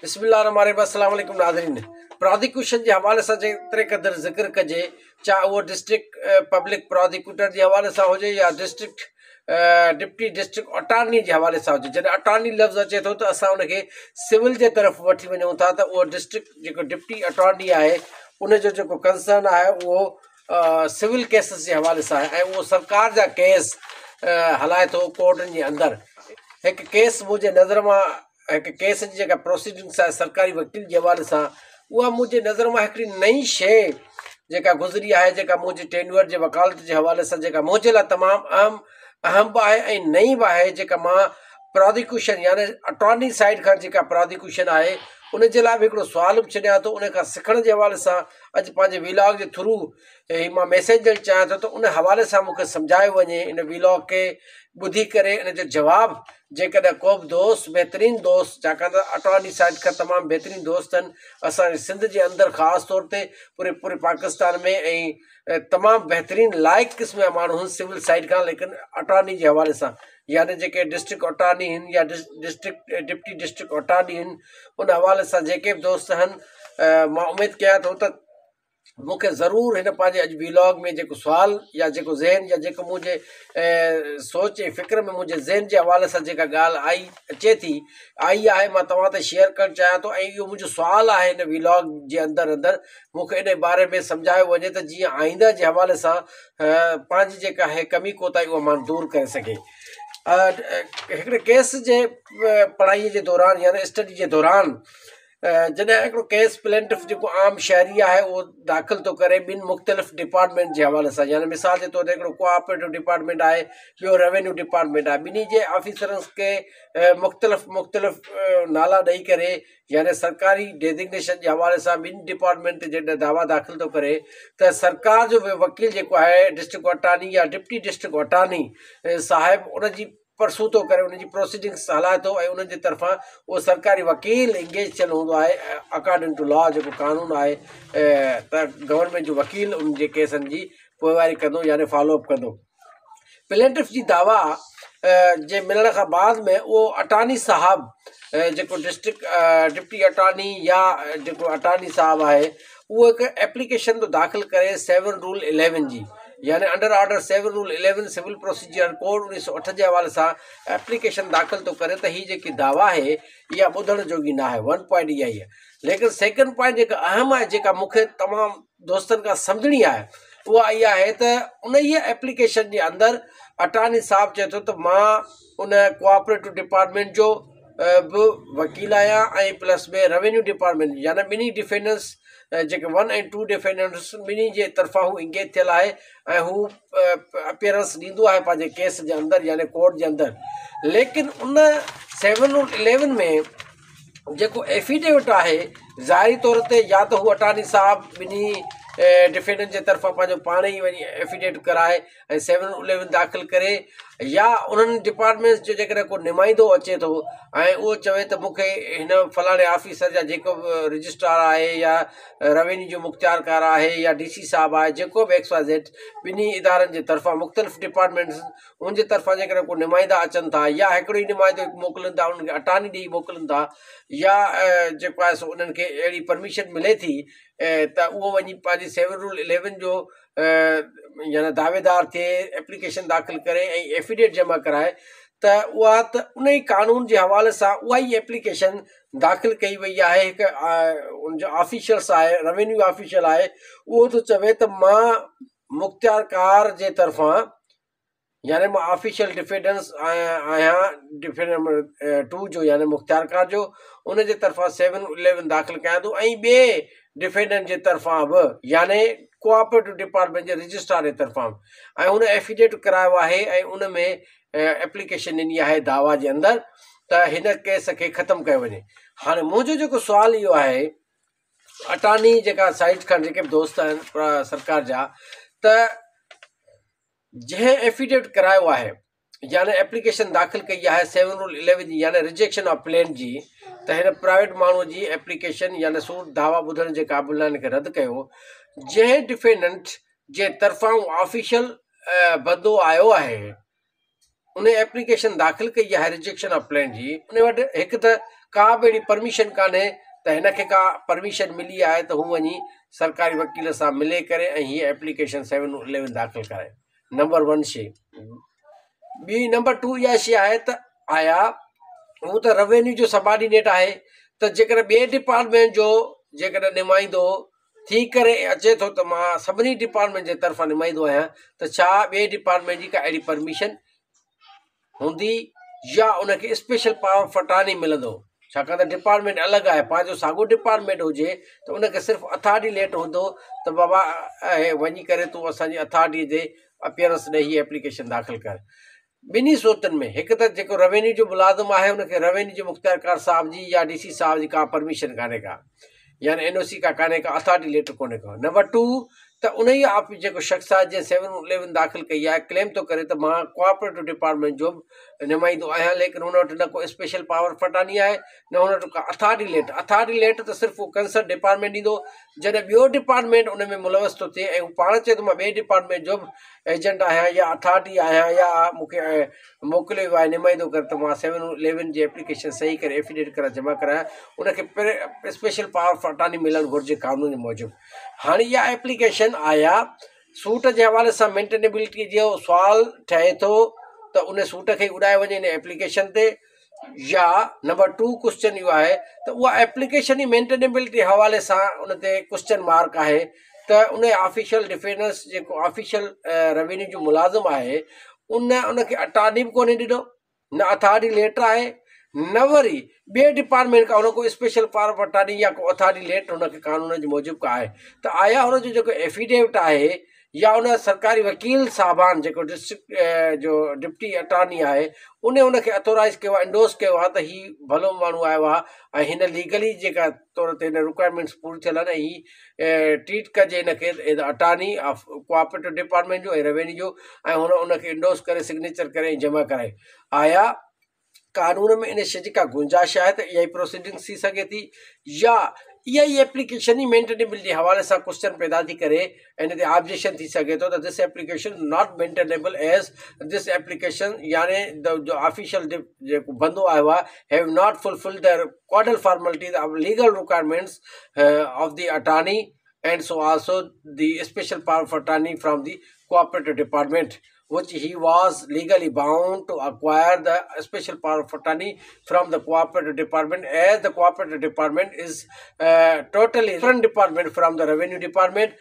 बिस्मिल्लाहिर्रहमानिर्रहीम। नाज़रीन, प्रोसिक्यूशन के हवाले से जेतिरे क़दुरु ज़िक्र कजे, चाहे वो डिस्ट्रिक्ट पब्लिक प्रोसिक्यूटर के हवाले से हुजे या डिस्ट्रिक्ट डिप्टी डिस्ट्रिक्ट अटॉर्नी के हवाले से हुजे। जॾहिं अटॉर्नी लफ़्ज़ अचे थो त असां उनखे सिविल जे तरफ़ वठी वञूं था, त उहो डिस्ट्रिक्ट जेको डिप्टी अटॉर्नी आहे उनजो जेको कंसर्न आहे उहो सिविल केसिस जे हवाले सां आहे ऐं उहो सरकार जा केस हलाए थो कोर्टनि जे अंदरि। हिकु केस मुंहिंजे नज़र मां एक केस जी जेका प्रोसीडिंग्स आहे सरकारी वकील के हवाले से उहा मुझे नज़र में हिकिड़ी नई शइ जेका गुज़री आहे, जेका मुंहिंजी टेन्योर जे वकालत के हवाले से जेका मुंहिंजे लाइ तमामु अहम बि आहे ऐं नई बि आहे। जेका मां प्रोसिक्यूशन यानी अटॉर्नी साइड खां जेका प्रोसिक्यूशन आहे उन जे लाइ बि हिकिड़ो सुवाल बि छॾियां थो। उन खां सिखण जे हवाले सां अॼु पंहिंजे वीलॉग जे थ्रू मां मैसेज ॾियणु चाहियां थो त उन हवाले सां मूंखे सम्झायो वञे इन वीलॉग के ॿुधी करे इन जो जवाबु जेकॾहिं को बि दोस्त बहितरीनु दोस्त, छाकाणि त अटॉर्नी साइड खां तमामु बहितरीनु दोस्त आहिनि असांजे सिंध जे अंदरि, ख़ासि तौर ते पूरे पाकिस्तान में, ऐं तमामु बहितरीनु लाइक़ क़िस्म जा माण्हू आहिनि सिविल साइड खां, लेकिन अटॉर्नी जे हवाले सां यानी जेके डिस्ट्रिक्ट अटॉर्नी आहिनि या डिस्ट्रिक्ट डिप्टी डिस्ट्रिक्ट अटॉर्नी आहिनि उन हवाले सां जेके बि दोस्त आहिनि, मां उमेदु कयां थो त मूंखे ज़रूरु हिन पंहिंजे अॼु वीलॉग में जेको सुवाल या जेको ज़हन या जेको मुंहिंजे सोच ऐं फ़िक्र में मुंहिंजे ज़हन जे हवाले सां जेका ॻाल्हि आई आहे मां तव्हां ते शेयर करणु चाहियां थो। ऐं इहो मुंहिंजो सुवालु आहे हिन वीलॉग जे अंदरि मूंखे इन बारे में सम्झायो वञे त जीअं आईंदा जे हवाले सां पंहिंजी जेका आहे कमी कोताही उहा मां दूरि करे सघे। हिकिड़े केस जे पढ़ाईअ जे दौरान यानी स्टडी जे दौरान जॾहिं हिकिड़ो केस प्लेंटिफ जेको आम शहरी आहे उहो दाख़िल थो करे ॿिनि मुख़्तलिफ़ डिपार्टमेंट जे हवाले सां, यानी मिसाल जे तौर ते हिकिड़ो कोऑपरेटिव डिपार्टमेंट आहे, ॿियो रेवेन्यू डिपार्टमेंट आहे। ॿिन्ही जे ऑफिसरनि खे मुख़्तलिफ़ नाला ॾेई करे यानी सरकारी डेज़िग्नेशन जे हवाले सां ॿिनि डिपार्टमेंट ते जॾहिं दावा दाख़िल थो करे त सरकार जो वकील जेको आहे डिस्ट्रिक्ट अटॉर्नी या डिप्टी डिस्ट्रिक्ट अटॉर्नी साहिब उनजी परसू थो करे, उनजी प्रोसीडिंग्स हलाए थो ऐं उन्हनि जे तरफ़ां उहो सरकारी वकील इंगेज थियल हूंदो आहे अकॉर्डिंग टू लॉ जेको कानून आहे, त गवर्नमेंट जो वकील उन जे केसनि जी पोइवारी कंदो यानी फॉलोअप कंदो। प्लेंटिफ जी दावा जे मिलण खां बाद में उहो अटॉर्नी साहब जेको डिस्ट्रिक्ट डिप्टी अटॉर्नी या जेको अटॉर्नी साहब आहे उहो हिकु एप्लीकेशन थो दाख़िल करे 7 रूल 11 जी, यानी under order 7 rule 11 civil procedure code 1908 जे हवाले सां एप्लीकेशन दाख़िल थो करे त हीअ जेकी दावा आहे इहा ॿुधण जोगी न आहे। 1 पॉइंट इहा ई आहे। लेकिन सेकेंड पॉइंट जेका अहम आहे, जेका मूंखे तमामु दोस्तनि खां सम्झणी आहे, उहा इहा आहे त उन ई एप्लीकेशन जे अंदरि अटॉर्नी साहब चए थो त मां उन कोऑपरेटिव डिपार्टमेंट जो बि वकील आहियां ऐं प्लस में रेवेन्यू डिपार्टमेंट यानी ॿिन्ही डिफेंडेंट्स जेके 1 ऐं 2 डिफेंडेंट्स ॿिन्ही जे तरफ़ां हू इंगेज थियल आहे ऐं हू अपीयरेंस ॾींदो आहे पंहिंजे केस जे अंदरि यानी कोर्ट जे अंदरि। लेकिन उन 7 रूल 11 में जेको एफिडेविट आहे ज़ाहिरी तौर ते या त हू अटॉर्नी साहब ॿिन्ही डिफेंडेंट जे तरफ़ां पंहिंजो पाण ई वञी एफिडेविट कराए ऐं 7 रूल 11 दाख़िल करे, या उन्हनि डिपार्टमेंट्स जो जेकॾहिं को नुमाइंदो अचे थो ऐं उहो चवे त मूंखे हिन फलाणे ऑफिसर जा जेको बि रजिस्ट्रार आहे या रेवेन्यू जो मुख़्तियारकार आहे या DC साहब आहे, जेको बि XYZ ॿिन्ही इदारनि जे तरफ़ां मुख़्तलिफ़ डिपार्टमेंट्स उनजे तरफ़ां जेकॾहिं को नुमाइंदा अचनि था या हिकिड़ो ई नुमाइंदो मोकिलनि था उन्हनि खे अटॉर्नी ॾेई मोकिलनि था, या जेको आहे सो उन्हनि खे अहिड़ी परमिशन मिले थी त उहो वञी पंहिंजी 7 रूल 11 जो यानी दावेदार थिए, एप्लीकेशन दाख़िल करे ऐं एफिडेविट जमा कराए, त उहा त उन ई कानून जे हवाले सां उहा ई एप्लीकेशन दाख़िल कई वई आहे। हिकु उनजो ऑफिशियल्स आहे, रेवेन्यू ऑफिशियल आहे, उहो थो चवे त मां मुख़्तियारकार जे तरफ़ां यानी मां ऑफिशियल डिफेंडेंस आहियां, डिफेंडेंट नंबर 2 जो यानी मुख़्तियारकार जो, उन जे तरफ़ां 7 रूल 11 दाख़िल कयां थो ऐं ॿिए डिफेंडेंट जे तरफ़ां बि यानी कोऑपरेटिव डिपार्टमेंट जे रजिस्ट्रार जे तरफ़ां ऐं हुन एफिडेविट करायो आहे ऐं उन में एप्लीकेशन ॾिनी आहे दावा जे अंदरि त हिन केस खे ख़तमु कयो वञे। हाणे मुंहिंजो जेको सुवाल इहो आहे अटॉर्नी जेका साइड खां जेके बि दोस्त आहिनि सरकार जा, त जंहिं एफिडेविट करायो आहे यानी एप्लीकेशन दाख़िल कई आहे 7 रूल 11 जी यानी रिजेक्शन ऑफ प्लेन जी, त हिन प्राइवेट माण्हूअ जी एप्लीकेशन यानी सूट दावा ॿुधण जे क़ाबिल न खे रद्द कयो। जंहिं डिफेंडेंट जे तरफ़ां ऑफिशियल बंदो आयो आहे उन एप्लीकेशन दाख़िल कई आहे रिजेक्शन ऑफ प्लेन जी, उन वटि हिकु त का बि अहिड़ी परमिशन कान्हे त हिनखे का परमिशन मिली आहे त हू वञी सरकारी वकील सां मिले करे ऐं हीअ एप्लीकेशन 711 दाख़िल कराए। नंबर 1 शइ। ॿी नंबर 2 इहा शइ आहे त आया हू त रेवेन्यू जो सबऑर्डिनेट आहे त जेकॾहिं ॿिए डिपार्टमेंट जो जेकॾहिं नुमाइंदो थी करे अचे थो त मां सभिनी डिपार्टमेंट जे तरफ़ां नुमाइंदो आहियां त छा ॿिए डिपार्टमेंट जी का अहिड़ी परमिशन हूंदी या उनखे स्पेशल पावर ऑफ अटॉर्नी मिलंदो। छाकाणि त डिपार्टमेंट अलॻि आहे, पंहिंजो साॻियो डिपार्टमेंट हुजे त उनखे सिर्फ़ु अथॉरिटी लेटर हूंदो त बाबा वञी करे तूं असांजी अथॉरिटी जे अपीयरेंस ॾेई हीअ एप्लीकेशन दाख़िल कर। ॿिन्ही सूरतुनि में हिकु त जेको रेवेन्यू जो मुलाज़िम आहे उनखे रेवेन्यू जो मुख़्तियारकार साहिब जी या DC साहिब जी का परमिशन कान्हे का, यानी NOC का कान्हे का, अथॉरिटी लेटर कोन्हे को। नंबर 2 त उन ई जेको शख़्स आहे जंहिं 711 दाख़िल कई आहे क्लेम थो करे त मां कोऑपरेटिव डिपार्टमेंट जो नुमाइंदो आहियां, लेकिन हुन वटि न को स्पेशल पावर ऑफ अटॉर्नी आहे न हुन वटि का अथॉरिटी लेटर। अथॉरिटी लेटर त सिर्फ़ु कंसर्न डिपार्टमेंट ॾींदो। जॾहिं ॿियो डिपार्टमेंट उन में मुलवस थो थिए ऐं हू पाण चए थो मां ॿिए डिपार्टमेंट जो एजेंट आहियां या अथॉरिटी आहियां या मूंखे मोकिलियो आहे नुमाइंदो करे त मां 711 जी एप्लीकेशन सही करे एफिडेविट करे जमा करायां, उनखे स्पेशल पावर ऑफ अटॉर्नी मिलणु घुरिजे कानून मूजिबि। हाणे इहा एप्लीकेशन आया सूट जे हवाले सां मेंटेनेबिलिटी जो सुवाल ठहे थो त उन सूट खे उॾाए वञे इन एप्लीकेशन ते, या नंबर 2 क्वेश्चन इहो आहे त उहा एप्लीकेशन ई मेंटेनेबिलिटी हवाले सां उन ते क्वेश्चन मार्क आहे त उन ऑफिशियल डिफेंस जेको ऑफिशियल रेवेन्यू जो मुलाज़िम आहे उनखे अटॉर्नी बि कोन्हे ॾिनो, न अथॉरिटी लेटर आहे, न वरी ॿिए डिपार्टमेंट खां उनखे स्पेशल पावर ऑफ अटॉर्नी या को अथॉरिटी लेटर उनखे कानून जे मूजिबि का आहे। त आया हुनजो जेको एफिडेविट आहे या उन सरकारी वकील साहिबान जेको डिस्ट्रिक्ट जो डिप्टी अटॉर्नी आहे उनखे अथोराइज़ कयो आहे, इंडोस कयो आहे त हीउ भलो माण्हू आयो आहे ऐं हिन लीगली जेका तौर ते हिन रिक्वायरमेंट्स पूरी थियल आहिनि ऐं हीअ ट्रीट कजे हिनखे अटॉर्नी ऑफ कोऑपरेटिव डिपार्टमेंट जो ऐं रेवेन्यू जो, ऐं उनखे इंडोस करे सिग्नेचर करे ऐं जमा कराए। आया कानून में इन शइ जी का गुंजाइश आहे त इहा ई प्रोसीडिंग्स थी सघे थी या इहा ई एप्लीकेशन ई मेंटेनेबिलिटी हवाले सां क्वेश्चन पैदा थी करे ऐं इन ते ऑब्जेक्शन थी सघे थो त this application not maintainable as this application, यानी जो ऑफिशियल जेको बंदो आयो आहे have not fulfil the codal formalities of legal requirements of the attorney and so also the special power of attorney from the cooperative department which he was legally bound to acquire the special power of attorney from the cooperative department, as the cooperative department is totally different department from the revenue department।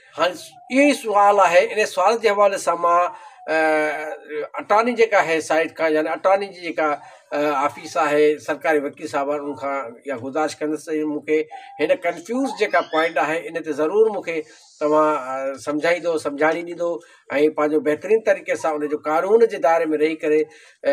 ये सवाल है, इन सवाल के हवाले से मां attorney जेका है साइड का, यानी अटॉर्नी जी जेका ऑफिस है सरकारी वकील साहब उनखां या गुज़ारिश कंदुसि मूंखे हिन कंफ्यूज़ जेका पॉइंट है इन ते ज़रूर मूंखे तव्हां सम्झाईंदो, सम्झाणी ॾींदो ऐं पंहिंजो बहितरीन तरीक़े सां उन जो कानून जे दायरे में रही करे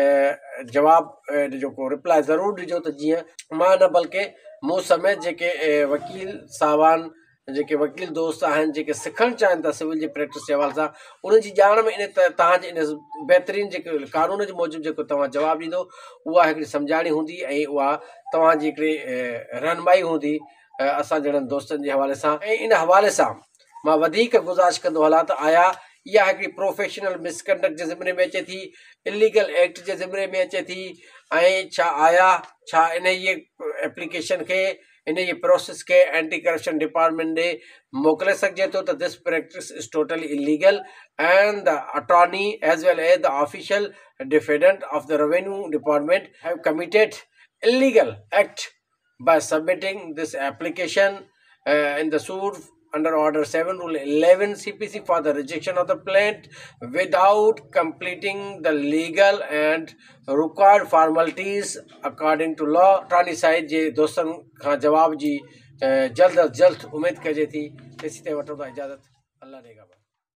जवाबु जेको रिप्लाई ज़रूरु ॾिजो त जीअं मां न बल्कि मूं समेत जेके वकील साहिबान जेके वकील दोस्त आहिनि जेके सिखणु चाहिनि था सिविल जी प्रैक्टिस जे हवाले सां उन्हनि जी ॼाण में इन तव्हांजे इन बहितरीन जेके कानून जे मूजिबि जेको तव्हां जवाबु ॾींदो उहा हिकिड़ी सम्झाणी हूंदी ऐं उहा तव्हांजी हिकिड़ी रहनुमाई हूंदी असां जहिड़नि दोस्तनि जे हवाले सां। ऐं इन हवाले सां मां वधीक गुज़ारिश कंदो हलां त आया इहा हिकिड़ी प्रोफेशनल मिसकंडक्ट जे ज़िमरे में अचे थी, इलीगल एक्ट जे ज़िमरे में अचे थी, ऐं छा इन ये एप्लीकेशन खे इन जी प्रोसेस के एंटी करप्शन डिपार्टमेंट ॾे मोकिले सघिजे थो त this practice is totally illegal and the attorney as well as the official defendant of the revenue department have committed illegal act by submitting this application in the suit under order 7 rule 11 CPC for the rejection of the plaint without completing the legal and required formalities according to law। Attorney साहिब जे दोस्तनि खां जवाब जी जल्द अज जल्द उमेद कजे थी। तेसी ते वठो था इजाज़त। अल्लाह ने